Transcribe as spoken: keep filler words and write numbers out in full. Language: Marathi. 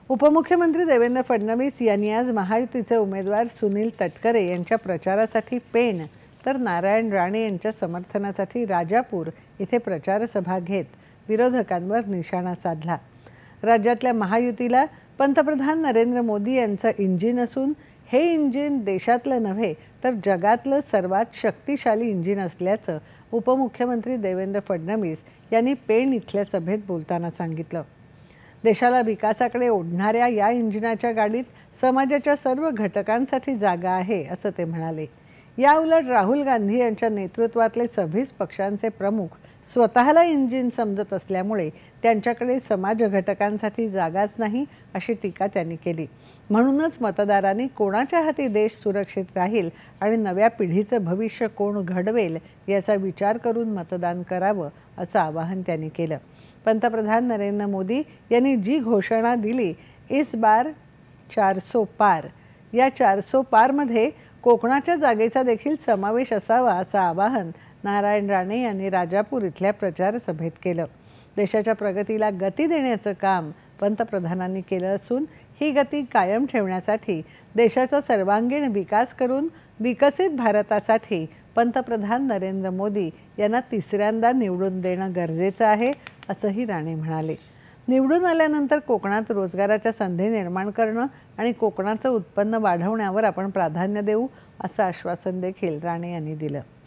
उपमुख्यमंत्री देवेंद्र फडणवीस यांनी आज महायुतीचे उमेदवार सुनील तटकरे यांच्या प्रचारासाठी पेण तर नारायण राणे यांच्या समर्थनासाठी राजापूर इथे प्रचार सभा घेत विरोधकांवर निशाणा साधला। राज्यातल्या महायुतीला पंतप्रधान नरेंद्र मोदी यांचं इंजिन असून हे इंजिन देशातलं नव्हे तर जगातलं सर्वात शक्तिशाली इंजिन असल्याचं उपमुख्यमंत्री देवेंद्र फडणवीस यांनी पेण इथल्या सभेत बोलताना सांगितलं। देशाला विकासाकडे ओढणाऱ्या या इंजिनाच्या गाडीत समाजाच्या सर्व घटकांसाठी जागा आहे असं ते म्हणाले। या उलट राहुल गांधी यांच्या नेतृत्वातले सव्वीस पक्षांचे प्रमुख स्वतःला इंजिन समजत असल्यामुळे त्यांच्याकडे समाज घटकांसाठी जागाच नाही अशी टीका त्यांनी केली। म्हणूनच मतदारांनी कोणाच्या हाती देश सुरक्षित राहील आणि नव्या पिढीचं भविष्य कोण घडवेल याचा विचार करून मतदान करावं असं आवाहन त्यांनी केलं। पंतप्रधान नरेंद्र मोदी यांनी जी घोषणा दिली इस बार चार सौ पार, या चार सौ पार मध्ये कोकणाच्या जागेचा देखील समावेश असावा असं आवाहन नारायण राणे यांनी राजापूर इथल्या प्रचार सभेत केलं। देशाच्या प्रगतीला गती देण्याचं काम पंतप्रधानांनी केलं असून ही गती कायम ठेवण्यासाठी देशाचा सर्वांगीण विकास करून विकसित भारतासाठी पंतप्रधान नरेंद्र मोदी यांना तिसऱ्यांदा निवडून देणं गरजेचं आहे असंही राणे म्हणाले। निवडून आल्यानंतर कोकणात रोजगाराच्या संधी निर्माण करणं आणि कोकणाचं उत्पन्न वाढवण्यावर आपण प्राधान्य देऊ असं आश्वासन देखील राणे यांनी दिलं।